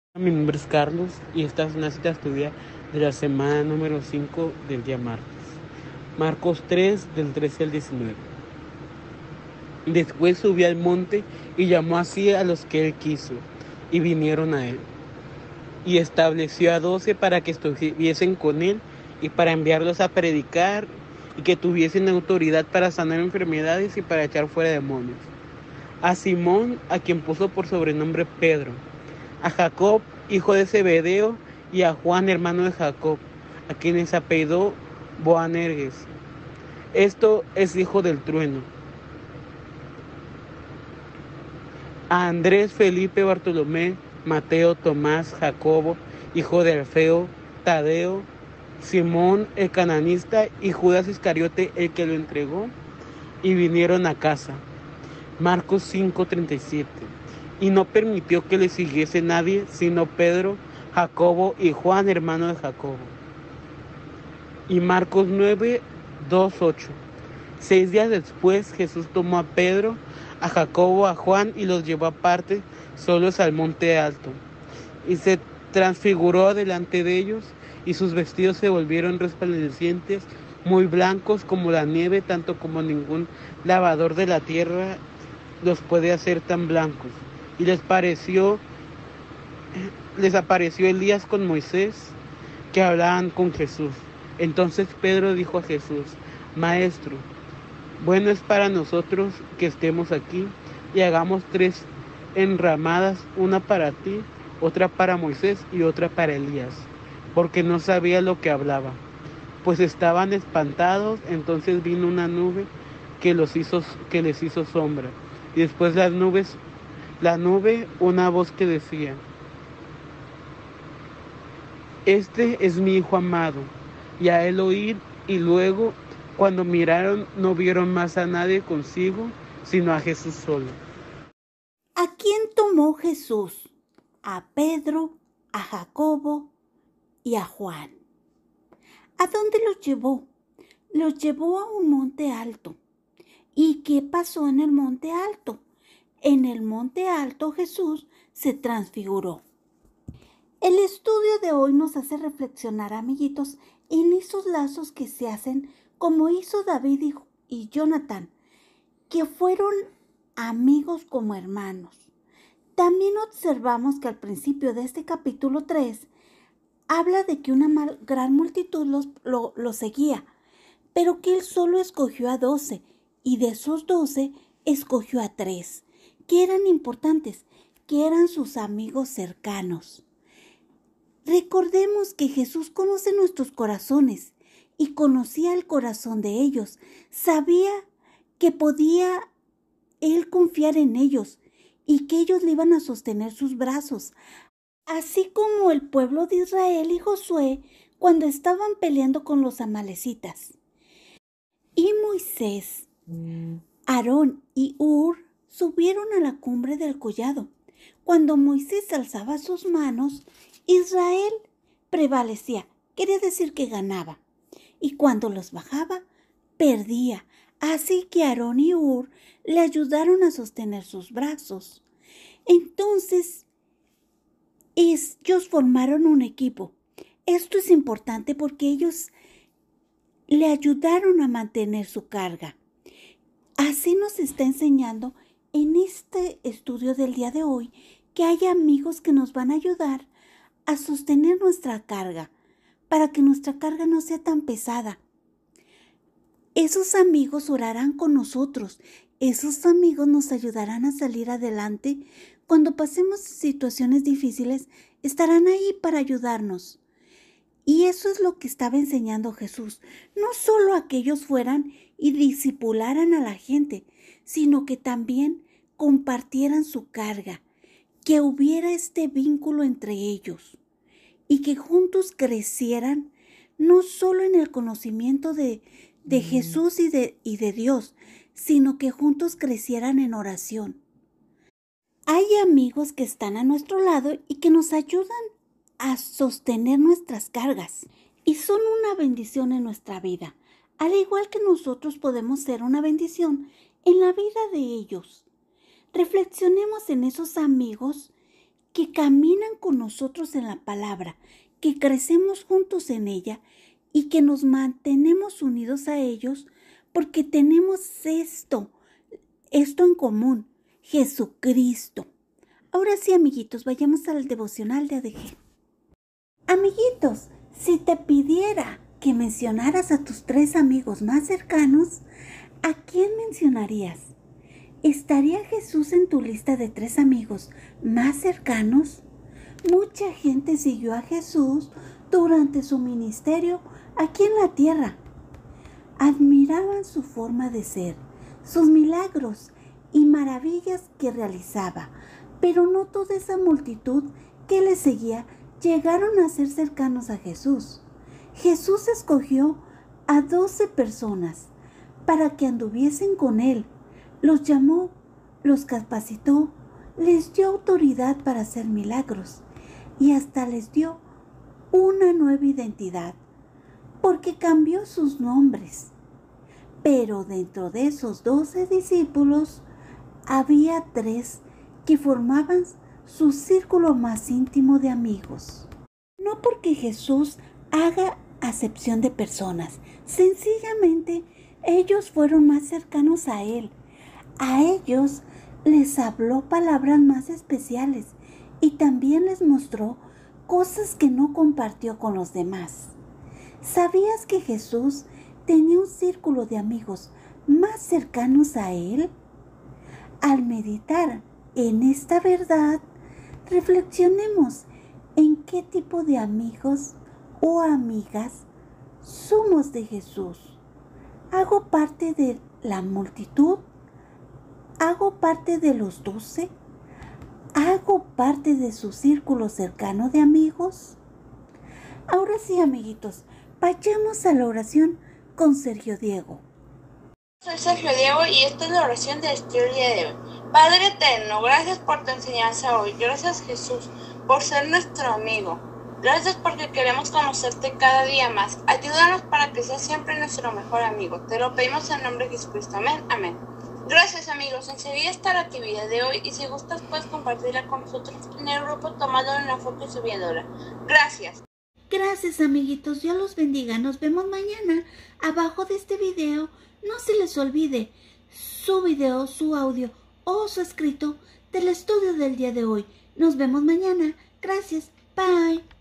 Mi nombre es Carlos y esta es una cita estudia de la semana número 5 del día martes. Marcos 3, del 13 al 19. Después subió al monte y llamó así a los que él quiso, y vinieron a él. Y estableció a 12 para que estuviesen con él y para enviarlos a predicar y que tuviesen autoridad para sanar enfermedades y para echar fuera demonios. A Simón, a quien puso por sobrenombre Pedro, a Jacob, hijo de Zebedeo, y a Juan, hermano de Jacob, a quienes apellidó Boanerges. Esto es hijo del trueno. A Andrés, Felipe, Bartolomé, Mateo, Tomás, Jacobo, hijo de Alfeo, Tadeo, Simón el cananista y Judas Iscariote el que lo entregó, y vinieron a casa. Marcos 5:37. Y no permitió que le siguiese nadie, sino Pedro, Jacobo y Juan, hermano de Jacobo. Y Marcos 9:2-8. 6 días después, Jesús tomó a Pedro, a Jacobo, a Juan y los llevó aparte, solos al monte alto. Y se transfiguró delante de ellos, y sus vestidos se volvieron resplandecientes, muy blancos como la nieve, tanto como ningún lavador de la tierra los puede hacer tan blancos. Y les apareció Elías con Moisés, que hablaban con Jesús. Entonces Pedro dijo a Jesús: Maestro, bueno es para nosotros que estemos aquí y hagamos 3 enramadas, una para ti, otra para Moisés y otra para Elías, porque no sabía lo que hablaba, pues estaban espantados. Entonces vino una nube que les hizo sombra, y después la nube, una voz que decía: Este es mi hijo amado. Y a él oír, y luego, cuando miraron, no vieron más a nadie consigo, sino a Jesús solo. ¿A quién tomó Jesús? A Pedro, a Jacobo y a Juan. ¿A dónde los llevó? Los llevó a un monte alto. ¿Y qué pasó en el monte alto? En el monte alto Jesús se transfiguró. El estudio de hoy nos hace reflexionar, amiguitos, en esos lazos que se hacen como hizo David y Jonatán, que fueron amigos como hermanos. También observamos que al principio de este capítulo 3 habla de que una gran multitud lo seguía, pero que él solo escogió a 12 y de esos 12 escogió a 3, que eran importantes, que eran sus amigos cercanos. Recordemos que Jesús conoce nuestros corazones y conocía el corazón de ellos. Sabía que podía él confiar en ellos y que ellos le iban a sostener sus brazos, así como el pueblo de Israel y Josué cuando estaban peleando con los amalecitas. Y Moisés, Aarón y Hur subieron a la cumbre del collado. Cuando Moisés alzaba sus manos, Israel prevalecía, quería decir que ganaba. Y cuando los bajaba, perdía. Así que Aarón y Hur le ayudaron a sostener sus brazos. Entonces, ellos formaron un equipo. Esto es importante porque ellos le ayudaron a mantener su carga. Así nos está enseñando en este estudio del día de hoy que hay amigos que nos van a ayudar a sostener nuestra carga para que nuestra carga no sea tan pesada. Esos amigos orarán con nosotros. Esos amigos nos ayudarán a salir adelante. Cuando pasemos situaciones difíciles, estarán ahí para ayudarnos. Y eso es lo que estaba enseñando Jesús. No solo a que ellos fueran y discipularan a la gente, sino que también compartieran su carga, que hubiera este vínculo entre ellos y que juntos crecieran, no solo en el conocimiento de Jesús y de Dios, sino que juntos crecieran en oración. Hay amigos que están a nuestro lado y que nos ayudan a sostener nuestras cargas y son una bendición en nuestra vida, al igual que nosotros podemos ser una bendición en la vida de ellos. Reflexionemos en esos amigos que caminan con nosotros en la palabra, que crecemos juntos en ella y que nos mantenemos unidos a ellos porque tenemos esto en común, Jesucristo. Ahora sí, amiguitos, vayamos al devocional de ADG. Amiguitos, si te pidiera que mencionaras a tus 3 amigos más cercanos, ¿a quién mencionarías? ¿Estaría Jesús en tu lista de 3 amigos más cercanos? Mucha gente siguió a Jesús durante su ministerio aquí en la tierra. Admiraban su forma de ser, sus milagros y maravillas que realizaba, pero no toda esa multitud que le seguía llegaron a ser cercanos a Jesús. Jesús escogió a 12 personas para que anduviesen con él. Los llamó, los capacitó, les dio autoridad para hacer milagros y hasta les dio una nueva identidad, porque cambió sus nombres. Pero dentro de esos 12 discípulos había 3 que formaban su círculo más íntimo de amigos. No porque Jesús haga acepción de personas, sencillamente ellos fueron más cercanos a Él. A ellos les habló palabras más especiales y también les mostró cosas que no compartió con los demás. ¿Sabías que Jesús tenía un círculo de amigos más cercanos a Él? Al meditar en esta verdad, reflexionemos en qué tipo de amigos o amigas somos de Jesús. ¿Hago parte de la multitud? ¿Hago parte de los 12? ¿Hago parte de su círculo cercano de amigos? Ahora sí, amiguitos, vayamos a la oración con Sergio Diego. Soy Sergio Diego y esta es la oración del día de hoy. Padre eterno, gracias por tu enseñanza hoy. Gracias, Jesús, por ser nuestro amigo. Gracias porque queremos conocerte cada día más. Ayúdanos para que seas siempre nuestro mejor amigo. Te lo pedimos en nombre de Jesucristo. Amén. Amén. Gracias, amigos. Enseguida está la actividad de hoy y si gustas puedes compartirla con nosotros en el grupo tomando una foto subiéndola. Gracias. Gracias, amiguitos. Dios los bendiga. Nos vemos mañana. Abajo de este video, no se les olvide su video, su audio o su escrito del estudio del día de hoy. Nos vemos mañana. Gracias. Bye.